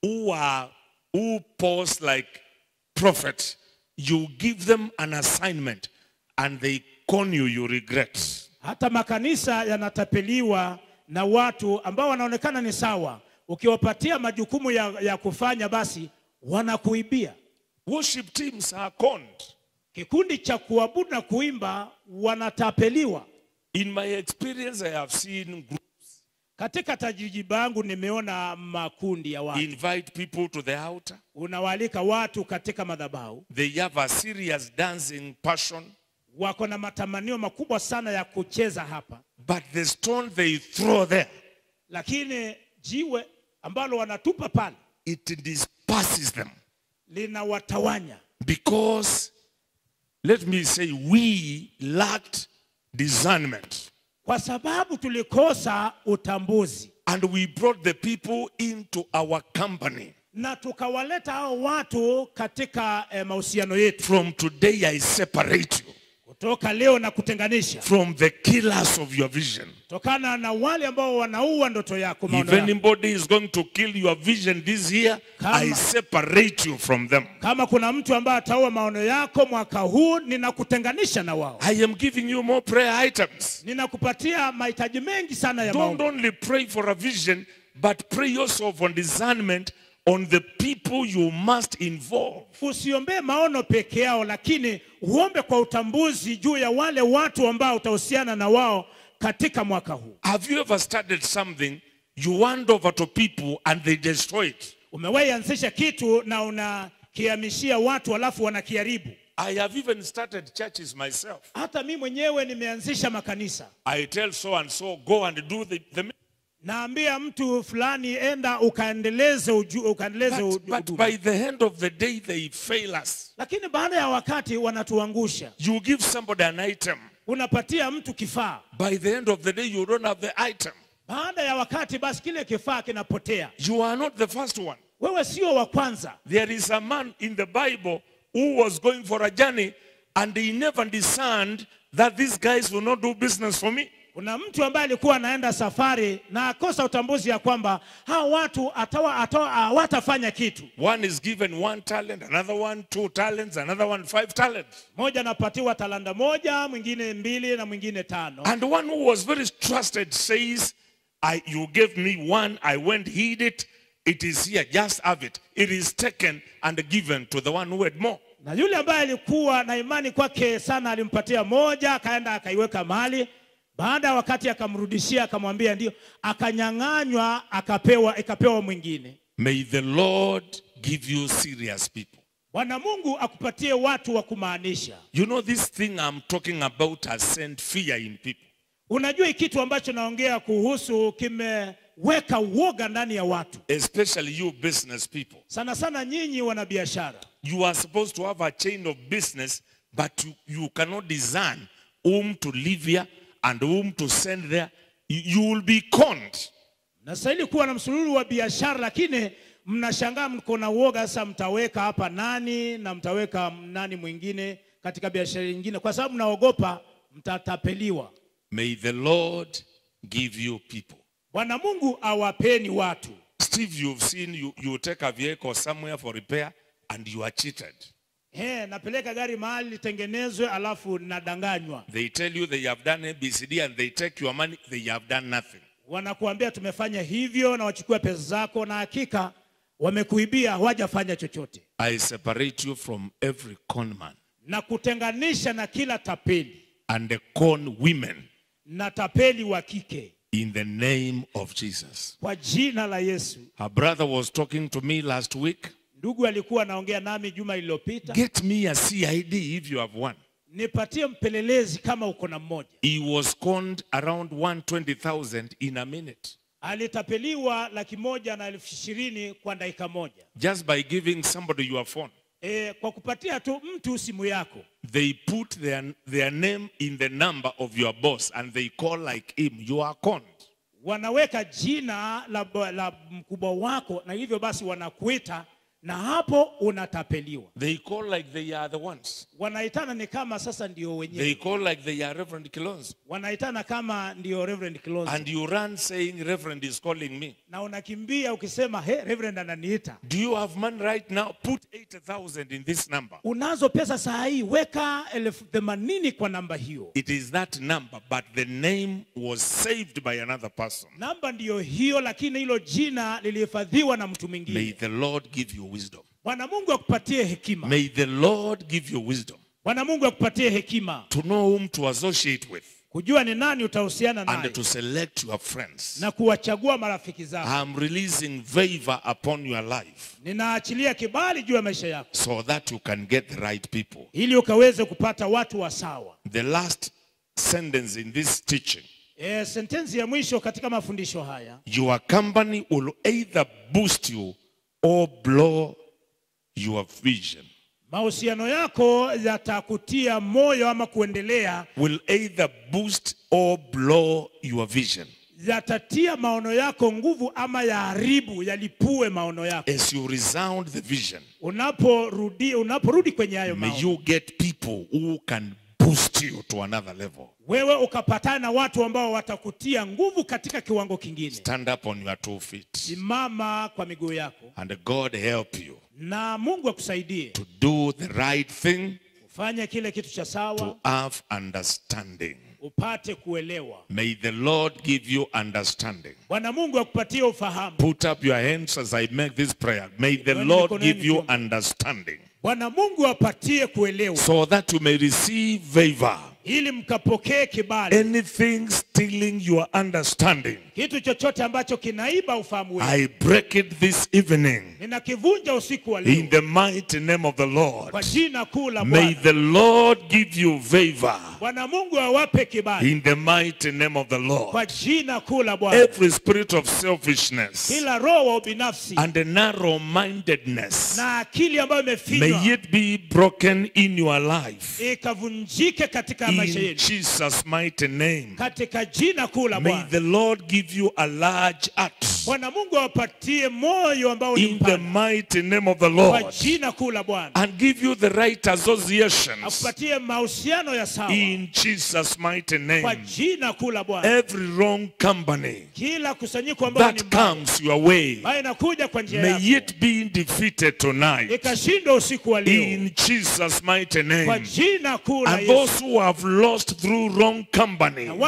who pose like prophets. You give them an assignment and they con you, you regret. Hata makanisa yanatapeliwa na watu ambao wanaonekana ni sawa. Ukiwapatia majukumu ya kufanya basi wanakuibia. Worship teams are conned. Kikundi cha kuabudu na kuimba wanatapeliwa. In my experience, I have seen groups. Katika tajriba yangu nimeona makundi ya watu. Invite people to the altar. Unawaalika watu katika madhabahu. They have a serious dancing passion. Wako na matamanio makubwa sana ya kucheza hapa. But the stone they throw there, lakini jiwe ambalo wanatupa pale, it disperses them. Linawatawanya. Because, let me say, we lacked discernment. Kwa sababu tulikosa utambuzi. And we brought the people into our company. Na tukawaleta hao watu katika mahusiano yetu. From today I separate you. Kutoka leo na kutenganisha. From the killers of your vision. Tokana na wale ambao wanaua ndoto yako, maono yako. If anybody is going to kill your vision this year, I separate you from them. Kama kuna mtu ambaye ataua maono yako mwaka huu, ninakutenganisha na wao. I am giving you more prayer items. Ninakupatia mahitaji mengi sana ya maombi. Don't only pray for a vision, but pray also for discernment on the people you must involve. Usiombe maono peke yao, lakini uombe kwa utambuzi juu ya wale watu ambao utahusiana na wao katika mwaka huu. Have you ever started something, you hand over to people and they destroy it? Umewahi anzisha kitu na unakihamishia watu alafu wanakiharibu? I have even started churches myself. Hata mimi mwenyewe nimeanzisha makanisa. I tell so and so, go and do the naambia mtu fulani enda ukaendeleze but by the end of the day they fail us. Lakini baada ya wakati wanatuangusha. You give somebody an item. Unapatia mtu kifaa. By the end of the day you don't have the item. Baada ya wakati basi kile kifaa kinapotea. You are not the first one. Wewe sio wa kwanza. There is a man in the Bible who was going for a journey and he never discerned that these guys will not do business for me. Kuna mtu ambaye alikuwa anaenda safari na akosa utambuzi ya kwamba hao watu hawatafanya kitu. One is given 1 talent, another one 2 talents, another one 5 talents. Moja anapatiwa talanta 1, mwingine 2 na mwingine 5. And one who was very trusted says, you gave me 1, I went hid it. It is here, just have it. It is taken and given to the one who had more. Na yule ambaye alikuwa na imani kwake sana alimpatia moja, akaenda akaiweka mahali. Baada ya wakati akamrudishia, akamwambia ndio, akanyang'anywa, ikapewa mwingine. May the Lord give you serious people. Bwana Mungu akupatie watu wa kumaanisha. You know, this thing I'm talking about has sent fear in people. Unajua kitu ambacho naongea kuhusu kimeweka uoga ndani ya watu. Especially you business people. Sana sana nyinyi wanabiashara. You are supposed to have a chain of business, but you cannot discern whom to leave here and whom to send there. You will be conned. Nastahili kuwa na msululu wa biashara, lakini mnashangaa mko na uoga. Sasa mtaweka hapa nani na mtaweka nani mwingine katika biashara nyingine, kwa sababu mnaogopa mtatapeliwa. May the Lord give you people. Bwana Mungu awapeni watu. Steve, you've seen you take a vehicle somewhere for repair and you are cheated. Napeleka gari mahali litengenezwe alafu nadanganywa. They tell you they have done ABCD and they take your money, they have done nothing. Wanakuambia tumefanya hivyo na wachukua pesa zako, na hakika wamekuibia, hawajafanya chochote. I separate you from every con man. Na kutenganisha na kila tapeli. And the con women. Na tapeli wa kike. In the name of Jesus. Kwa jina la Yesu. Her brother was talking to me last week. Ndugu alikuwa anaongea nami juma iliyopita. Get me a CID if you have one. Nipatie mpelelezi kama uko na mmoja. He was conned around 120,000 in a minute. Alitapeliwa 120,000 kwa dakika moja. Just by giving somebody your phone. Kwa kupatia tu mtu simu yako. They put their name in the number of your boss and they call like him. You are conned. Wanaweka jina la mkubwa wako, na hivyo basi wanakuita, na hapo unatapeliwa. They call like they are the ones. Wanaitana ni kama sasa ndio wenyewe. They call like they are Reverend Kilonzo. Wanaitana kama ndio Reverend Kilonzo. And you run saying Reverend is calling me. Na unakimbia ukisema Reverend ananiita. Do you have money right now? Put 80,000 in this number. Unazo pesa saa hii, weka 80,000 kwa namba hiyo. It is that number, but the name was saved by another person. Namba ndio hiyo, lakini hilo jina lilihifadhiwa na mtu mwingine. May the Lord give you wisdom. Bwana Mungu akupatie hekima. May the Lord give you wisdom. Bwana Mungu akupatie hekima. To know whom to associate with. Kujua ni nani utahusiana naye. And to select your friends. Na kuwachagua marafiki zako. I'm releasing favor upon your life. Ninaachilia kibali juu ya maisha yako. So that you can get the right people. Ili ukaweze kupata watu wa sawa. The last sentence in this teaching. Sentensi ya mwisho katika mafundisho haya. Your company will either boost you or blow your vision. Mahusiano yako yatakutia moyo ama kuendelea. Will either boost or blow your vision. Yatatia maono yako nguvu ama yaharibu, yalipue maono yako. As you resound the vision. Unaporudi kwenye hayo maono. May you get people who can boost you to another level. Wewe ukapatana na watu ambao watakutia nguvu katika kiwango kingine. Stand up on your 2 feet. Simama kwa miguu yako. And God help you. Na Mungu akusaidie. To do the right thing. Ufanye kile kitu cha sawa. To have understanding. Upate kuelewa. May the Lord give you understanding. Bwana Mungu akupatie ufahamu. Put up your hands as I make this prayer. May the Lord give you understanding. Bwana Mungu apatie kuelewa. So that you may receive favor. Ili mkapokee kibali. Anything stealing your understanding. Kitu chochote ambacho kinaiba ufahamu wako. I break it this evening. Ninakivunja usiku wa leo. In the mighty name of the Lord. Kwa jina kuu la Bwana. May the Lord give you favor. Bwana Mungu awape kibali. In the mighty name of the Lord. Kwa jina kuu la Bwana. Every spirit of selfishness. Kila roho wa ubinafsi. And a narrow-mindedness. Na akili ambayo imefinywa. May it be broken in your life. Ikavunjike katika maisha yenu. In Jesus' mighty name. Katika jina kuu la Bwana. May the Lord give you a large heart. Bwana Mungu awapatie moyo ambao ni mpana. In the mighty name of the Lord. Kwa jina kuu la Bwana. And give you the right associations. Akupatie mahusiano ya sawa. In Jesus' mighty name. Kwa jina kuu la Bwana. Every wrong company. Kila kusanyiko ambalo ni that comes your way. Inakuja kwa njia yako. May it be defeated tonight. Ikashindwa usiku wa leo. In Jesus' mighty name. Kwa jina kuu la Yesu. And those who have lost through wrong company. Na wale ambao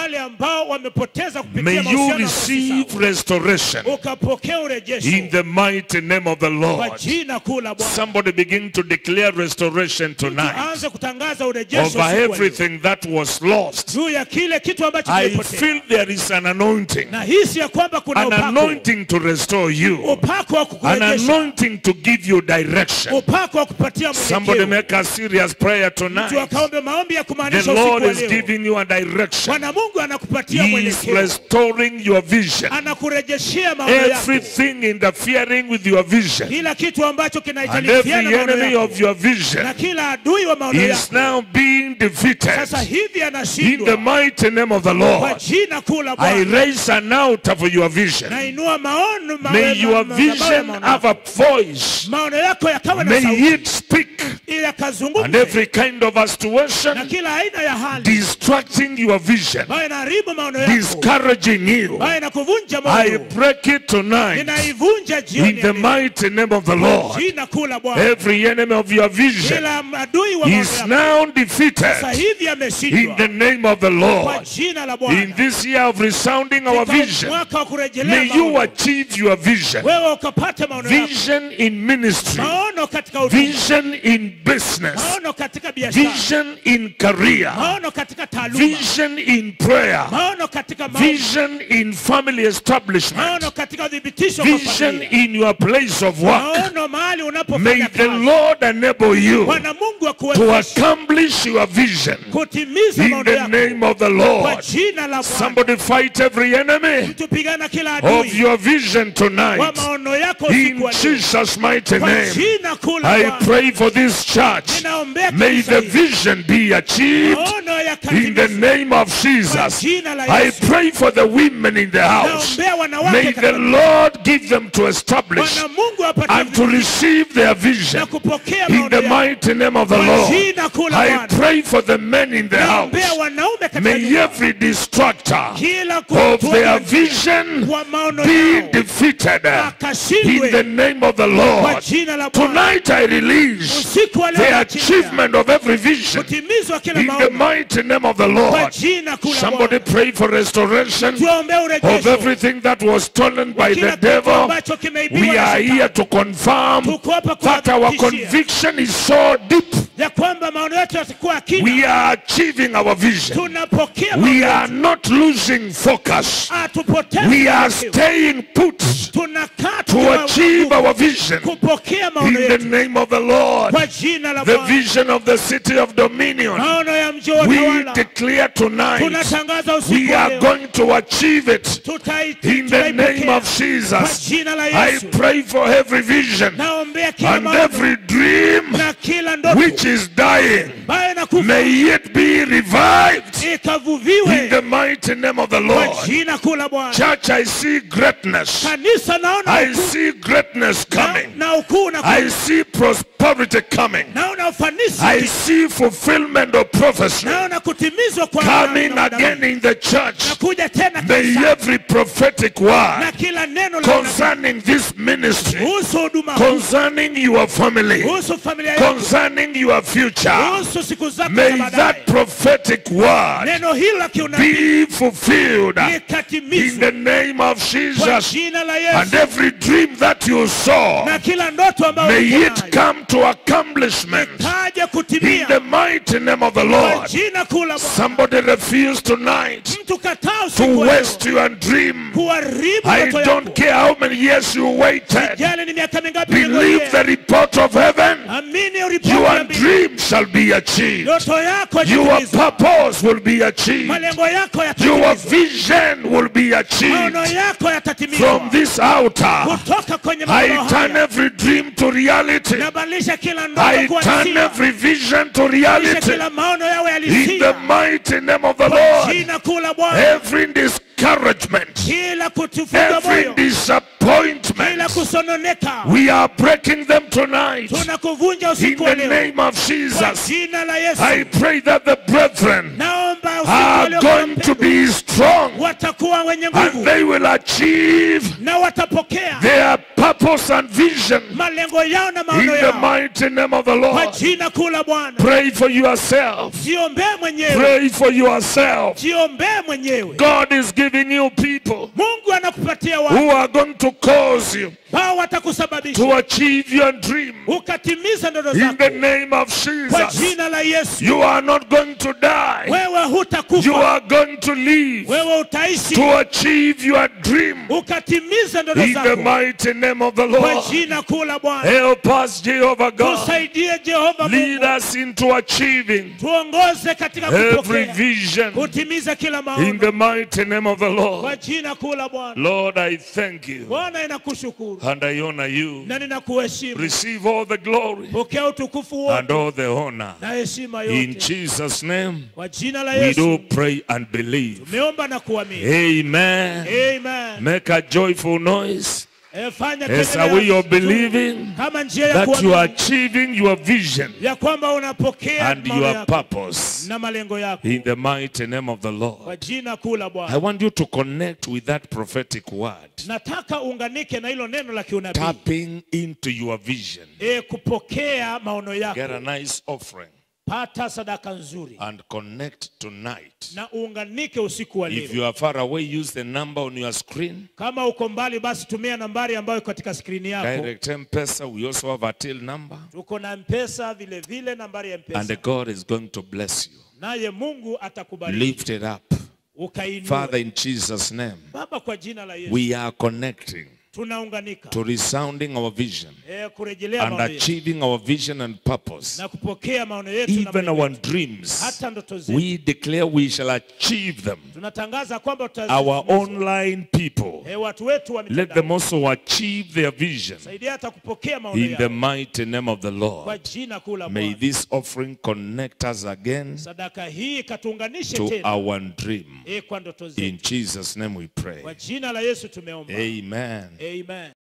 ambao wamepoteza kupitia may you mahusiano ambayo receive si restoration sawa. Ukapokea urejesho in the mighty name of the kwa Lord. jina kuu la Bwana. Somebody begin to declare restoration tonight Tuanze kutangaza urejesho over siku ya leo. everything that was lost. Juu ya kile kitu ambacho I kimepotea. feel there is an anointing, Na hisi ya kwamba kuna an upako. anointing to restore you, Upako wa an kukurejesha. anointing to give you direction. Upako wa kupatia Somebody mwelekeo. make a serious prayer Mtu tonight. akaombe maombi ya The kumaanisha Lord usiku wa is leo. giving you a direction. Bwana Mungu anakupatia He is mwelekeo. restoring your vision. Anakurejeshea maono yako. Everything interfering with your vision Kila kitu ambacho and kinaitalifiana every maono enemy yako. of your vision Na kila adui wa maono is yako. now being defeated Sasa hivi in the anashindwa. mighty name of the Kwa Lord. jina kuu la I Bwana. raise an altar for your vision. Nainua maono May your vision have a voice. maono yako yakawa na May sauti. it speak. Ili And yakazungumze. every kind of Na situation kila aina ya hali. distracting your vision, Ambayo inaharibu maono yako. discouraging you, Ambayo inakuvunja I moyo. break it tonight Ninaivunja jioni in ya the leo. mighty name of the Kwa Lord. jina kuu la Bwana. Every enemy of your vision Kila adui wa maono is yako. now Sasa defeated hivi in ameshindwa. the name of the Kwa Lord. jina la In Bwana. this year of resounding our Katika vision, mwaka wa kurejelea may you maono. achieve your vision. Wewe ukapate maono yako. Vision in ministry, Maono katika huduma. vision in business, Maono katika biashara. vision in career, Maono katika taaluma. vision in prayer, Maono katika maombi. vision in family establishment, Maono katika udhibitisho kwa vision familia. in your place of work. Maono mahali May unapofanya the kazi. Lord enable you Bwana Mungu to akuwezeshe accomplish your vision kutimiza in maono the yako. name of the Kwa Lord. jina la Bwana. Somebody fight every enemy Mtu pigana kila of adui your vision wa tonight maono yako in usiku wa leo. Jesus' mighty Kwa name. jina kuu la I Bwana. pray for this church. Ninaombea May kanisa the hili. vision be achieved Maono in the yakatimizwe. name of Kwa Jesus. jina la I Yesu. pray for the women in the house. Naombea wanawake May the katika Lord give them to establish Bwana Mungu apatie and to receive their vision na kupokea in maono the yako. mighty name of the Kwa Lord. jina kuu la I Bwana. pray for the men in the house. Naombea wanaume katika May nyumba. every distractor Kila of their kutoa vision kwa maono be yao defeated in akashindwe the name of the kwa Lord. jina la Bwana. Tonight I release Usiku wa leo the nachinja achievement of every vision kutimizwa kila in the maono mighty name of the kwa Lord. jina kuu la Somebody Bwana. pray for restoration Tuombee of urejesho everything that was stolen by kila the kitu devil. ambacho kimeibiwa We na are shetani. here to confirm Tuko hapa that our kuhakikishia conviction is so deep. ya kwamba maono yetu yatakuwa akina. We are achieving our vision. Tunapokea We maono are yetu. not losing focus. Hatupotezi We are mwelekeo. staying put Tunakaa to tukiwa achieve nguvu our vision kupokea in maono the yetu name of the Lord. kwa jina la The Bwana. vision of the city of dominion. Maono ya mji wa We utawala declare tonight tunatangaza usiku we wa are leo. going to achieve it in the name Tutaipokea of kwa Jesus. jina la I Yesu. pray for every vision Naombea kila and maono every dream na kila ndoto which is dying. ambayo inakufa May it be revived in ikavuviwe the mighty name of the kwa Lord. jina kuu la Bwana. Church, I see greatness. Kanisa naona I ukuu see greatness coming. na ukuu na I see prosperity coming. naona ufanisi I see fulfillment of prophecy naona kutimizwa kwa coming na again in the church. na kuja tena May kanisa every prophetic na word kila neno la unabii concerning this ministry, kuhusu huduma huu, concerning your family, kuhusu familia yako, concerning your future, kuhusu siku zako za may baadaye. that prophetic word Neno hilo la kiunabii be fulfilled in likatimizwe the name of kwa Jesus. jina la And Yesu, every dream that you saw, na kila ndoto ambayo may uko it nayo come to accomplishment kaje in kutimia the mighty name of the kwa Lord. jina kuu la Bwana. Somebody refuse tonight Mtu kataa to usiku wa leo waste your dream. kuharibu I ndoto don't yako. care how many years you waited. Jali ni miaka mingapi Believe umengojea. the report of heaven. Amini ripoti Your ya mbingu. dream shall be achieved. Ndoto yako Your yatimizwe. purpose will be achieved. Malengo yako Your yatatimizwa. vision will be achieved. Maono yako From yatatimizwa. this altar, Kutoka kwenye I maono turn haya every dream to reality. nabadilisha kila I ndoto kuwa turn hisia. every vision to Badilisha reality. kila maono yawe In the halisia. mighty name of the Kwa Lord, jina kuu la Bwana. every discouragement, Kila kutufunga every moyo, kila disappointment, kusononeka, we are breaking them tonight. tunakuvunja In usiku wa the leo name of kwa Jesus, jina la Yesu. I pray that the brethren Naomba usiku wa are leo going to be strong watakuwa wenye and nguvu they will achieve na watapokea their purpose and vision malengo yao na in maono the yao mighty name of the kwa Lord. jina kuu la Bwana. Pray for yourself. Jiombee mwenyewe, Pray for yourself. jiombee mwenyewe. God is giving you people Mungu anakupatia who watu are going to cause you ambao watakusababisha to achieve your dream. ukatimiza ndoto In zako the name of kwa Jesus. jina la Yesu. You are not going to die. Wewe You hutakufa, are going to live wewe utaishi to achieve your dream. ukatimiza ndoto In the zako mighty name of the kwa Lord. jina kuu la Bwana. Help us, Jehovah God. Tusaidie Jehova Lead Mungu, us into achieving tuongoze katika every kupokea vision. kutimiza kila In the maono mighty name of the kwa Lord. jina kuu la Bwana. Lord, I thank you Bwana, ninakushukuru and I honor you. na ninakuheshimu. Receive all the glory Pokea utukufu and wote all the honor. na heshima In yote Jesus' name, kwa jina la we do Yesu. pray and believe. Tumeomba na kuamini. Amen. Amen. Make a joyful noise. Fanya As a kelele way ya of believing kama njia ya that you are kuamini achieving your vision ya kwamba unapokea and maono your yako purpose. na malengo yako In the mighty name of the kwa Lord. jina kuu la I Bwana. want you to connect with that prophetic word. Nataka uunganike na hilo neno la kiunabii. Tapping into your vision. Kupokea maono Get a yako. nice offering Pata sadaka nzuri and connect tonight. na uunganike usiku wa If leo. you are far away, use the number on your screen. Kama uko mbali, basi tumia nambari ambayo iko katika skrini yako. Direct M-Pesa. We also have a till number. Tuko na Mpesa vile vile, nambari ya Mpesa. And God is going to bless you. Naye Mungu atakubariki. Lift it up. Ukainue. Father, in Jesus' name, Baba, kwa jina la Yesu we are connecting tunaunganika to resounding our vision kurejelea and maono yetu achieving our vision and purpose. na kupokea maono yetu na Even malengo our yetu. dreams, Hata ndoto zetu we declare we shall achieve them. tunatangaza kwamba Our tutazitimiza. online people, Watu wetu wa let them mitandao also achieve their vision. saidia hata kupokea maono In the yao mighty name of the kwa Lord. jina kuu la May Bwana. this offering connect us again Sadaka hii katuunganishe to tena our dream. kwa ndoto In zetu. Jesus' name we pray. Kwa jina la Yesu tumeomba. Amen. Amen.